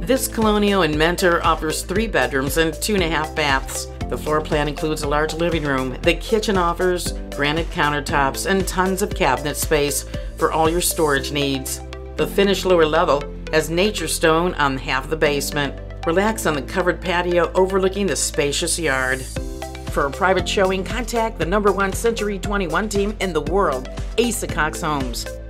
This Colonial in Mentor offers 3 bedrooms and 2.5 baths. The floor plan includes a large living room. The kitchen offers granite countertops and tons of cabinet space for all your storage needs. The finished lower level has nature stone on half the basement. Relax on the covered patio overlooking the spacious yard. For a private showing, contact the #1 Century 21 team in the world, Asa Cox Homes.